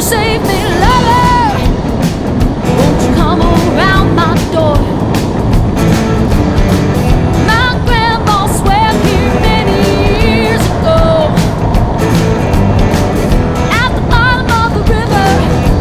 save me, lover? Won't you come around my door? My grandma swam here many years ago. At the bottom of the river,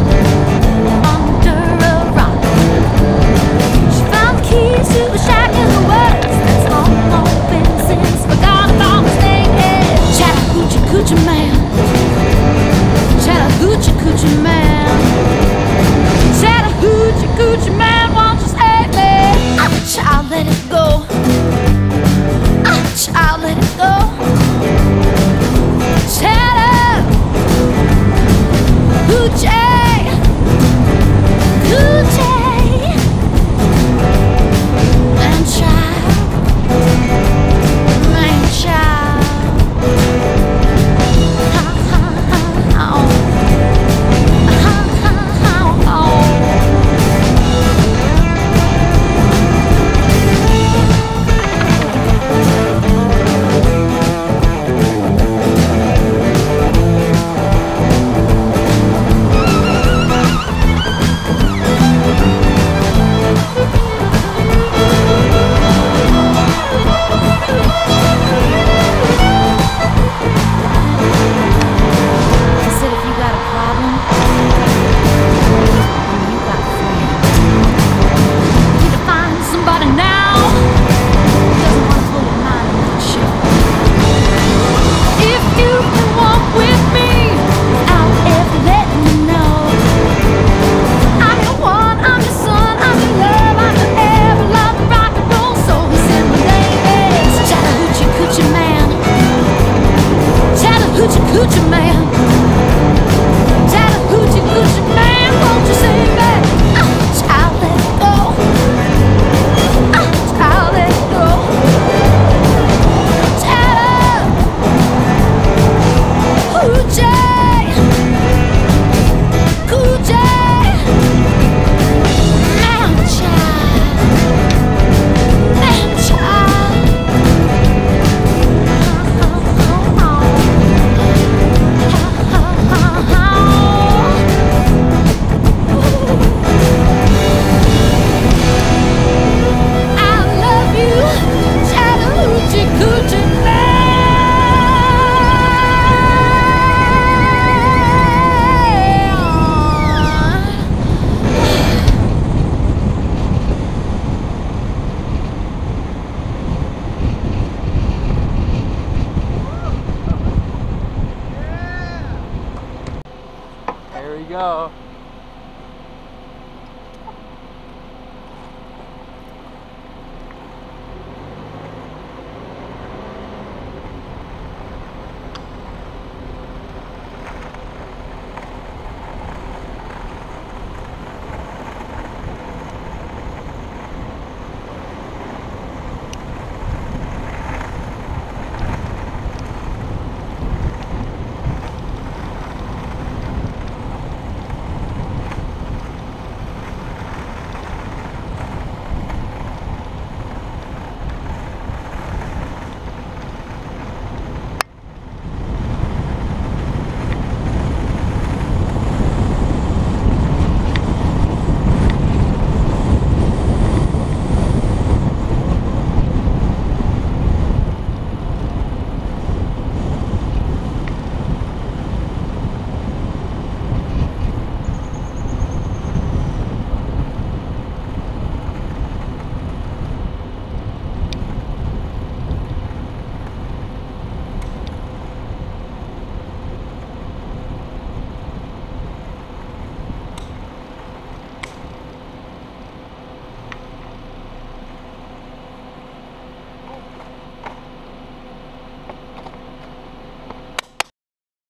under a rock, she found the keys to the shack in the woods that's long, long been since forgotten about. His name is Chattahoochee Coochie Man. Chattahoochee Coochie Man. Chattahoochee Coochie Man, won't you save me? Ah, child, let it go. Ah, child, let it go. Chattahoochee Coochie Man, child, man, child. Ha, ha, ha, ha. Coochie Man, Chattahoochee Coochie Man, won't you save me? Ah, child, let it go. Ah, child, let it go. Chattahoochee Coochie Man, child, man, child. There we go.